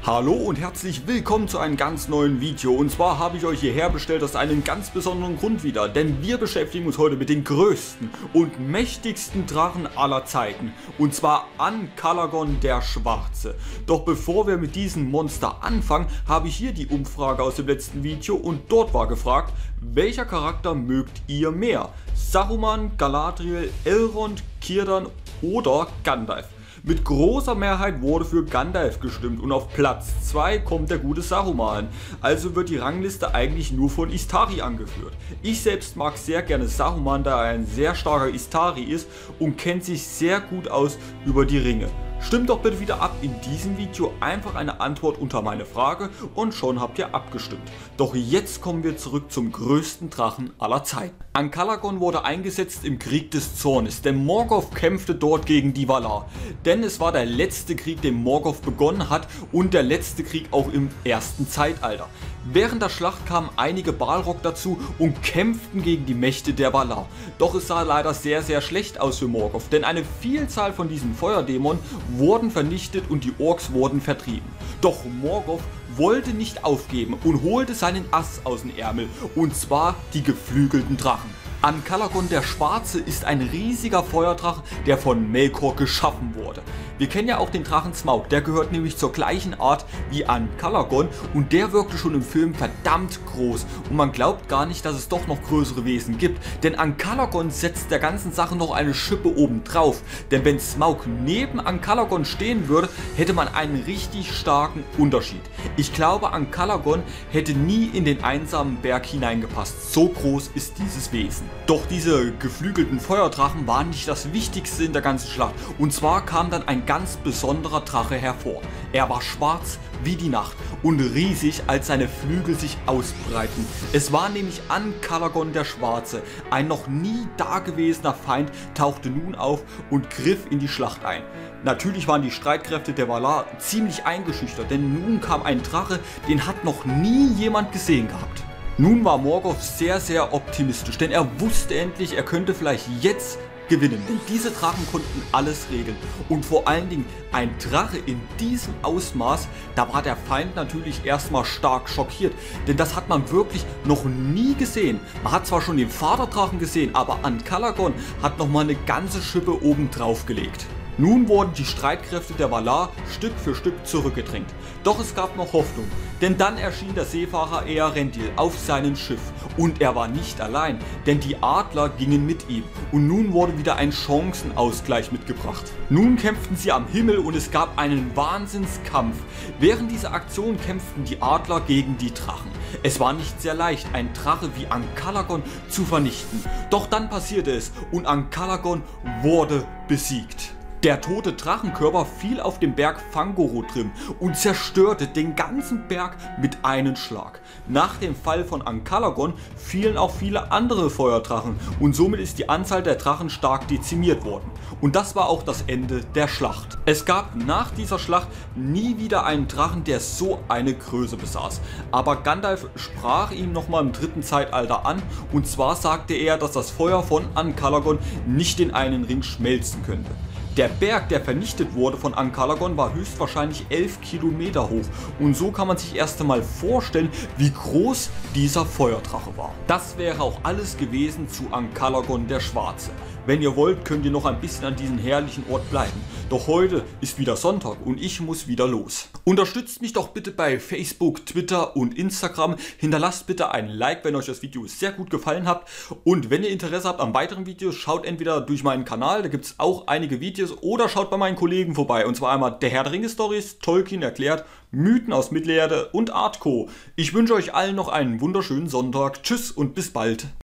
Hallo und herzlich willkommen zu einem ganz neuen Video, und zwar habe ich euch hierher bestellt aus einem ganz besonderen Grund wieder, denn wir beschäftigen uns heute mit den größten und mächtigsten Drachen aller Zeiten, und zwar Ankalagon der Schwarze. Doch bevor wir mit diesem Monster anfangen, habe ich hier die Umfrage aus dem letzten Video, und dort war gefragt, welcher Charakter mögt ihr mehr? Saruman, Galadriel, Elrond, Círdan oder Gandalf? Mit großer Mehrheit wurde für Gandalf gestimmt und auf Platz 2 kommt der gute Saruman. Also wird die Rangliste eigentlich nur von Istari angeführt. Ich selbst mag sehr gerne Saruman, da er ein sehr starker Istari ist und kennt sich sehr gut aus über die Ringe. Stimmt doch bitte wieder ab in diesem Video, einfach eine Antwort unter meine Frage und schon habt ihr abgestimmt. Doch jetzt kommen wir zurück zum größten Drachen aller Zeiten. Ankalagon wurde eingesetzt im Krieg des Zornes, denn Morgoth kämpfte dort gegen die Valar. Denn es war der letzte Krieg, den Morgoth begonnen hat, und der letzte Krieg auch im ersten Zeitalter. Während der Schlacht kamen einige Balrog dazu und kämpften gegen die Mächte der Valar. Doch es sah leider sehr schlecht aus für Morgoth, denn eine Vielzahl von diesen Feuerdämonen wurden vernichtet und die Orks wurden vertrieben. Doch Morgoth wollte nicht aufgeben und holte seinen Ass aus dem Ärmel, und zwar die geflügelten Drachen. Ankalagon der Schwarze ist ein riesiger Feuerdrache, der von Melkor geschaffen wurde. Wir kennen ja auch den Drachen Smaug, der gehört nämlich zur gleichen Art wie Ankalagon, und der wirkte schon im Film verdammt groß, und man glaubt gar nicht, dass es doch noch größere Wesen gibt, denn Ankalagon setzt der ganzen Sache noch eine Schippe oben drauf, denn wenn Smaug neben Ankalagon stehen würde, hätte man einen richtig starken Unterschied. Ich glaube, Ankalagon hätte nie in den einsamen Berg hineingepasst, so groß ist dieses Wesen. Doch diese geflügelten Feuerdrachen waren nicht das Wichtigste in der ganzen Schlacht, und zwar kam dann ein ganz besonderer Drache hervor. Er war schwarz wie die Nacht und riesig, als seine Flügel sich ausbreiten. Es war nämlich Ankalagon der Schwarze. Ein noch nie dagewesener Feind tauchte nun auf und griff in die Schlacht ein. Natürlich waren die Streitkräfte der Valar ziemlich eingeschüchtert, denn nun kam ein Drache, den hat noch nie jemand gesehen gehabt. Nun war Morgoth sehr optimistisch, denn er wusste endlich, er könnte vielleicht jetzt gewinnen, denn diese Drachen konnten alles regeln, und vor allen Dingen ein Drache in diesem Ausmaß, da war der Feind natürlich erstmal stark schockiert, denn das hat man wirklich noch nie gesehen. Man hat zwar schon den Vaterdrachen gesehen, aber Ankalagon hat nochmal eine ganze Schippe oben drauf gelegt. Nun wurden die Streitkräfte der Valar Stück für Stück zurückgedrängt. Doch es gab noch Hoffnung, denn dann erschien der Seefahrer Eärendil auf seinem Schiff, und er war nicht allein, denn die Adler gingen mit ihm, und nun wurde wieder ein Chancenausgleich mitgebracht. Nun kämpften sie am Himmel und es gab einen Wahnsinnskampf. Während dieser Aktion kämpften die Adler gegen die Drachen. Es war nicht sehr leicht, einen Drache wie Ankalagon zu vernichten. Doch dann passierte es und Ankalagon wurde besiegt. Der tote Drachenkörper fiel auf den Berg Fangorotrim und zerstörte den ganzen Berg mit einem Schlag. Nach dem Fall von Ankalagon fielen auch viele andere Feuerdrachen, und somit ist die Anzahl der Drachen stark dezimiert worden. Und das war auch das Ende der Schlacht. Es gab nach dieser Schlacht nie wieder einen Drachen, der so eine Größe besaß. Aber Gandalf sprach ihm nochmal im dritten Zeitalter an, und zwar sagte er, dass das Feuer von Ankalagon nicht in einen Ring schmelzen könnte. Der Berg, der vernichtet wurde von Ankalagon, war höchstwahrscheinlich 11 Kilometer hoch, und so kann man sich erst einmal vorstellen, wie groß dieser Feuerdrache war. Das wäre auch alles gewesen zu Ankalagon der Schwarze. Wenn ihr wollt, könnt ihr noch ein bisschen an diesem herrlichen Ort bleiben. Doch heute ist wieder Sonntag und ich muss wieder los. Unterstützt mich doch bitte bei Facebook, Twitter und Instagram. Hinterlasst bitte ein Like, wenn euch das Video sehr gut gefallen hat. Und wenn ihr Interesse habt an weiteren Videos, schaut entweder durch meinen Kanal, da gibt es auch einige Videos, oder schaut bei meinen Kollegen vorbei. Und zwar einmal der Herr der Ringe Stories, Tolkien erklärt, Mythen aus Mittelerde und Artco. Ich wünsche euch allen noch einen wunderschönen Sonntag. Tschüss und bis bald.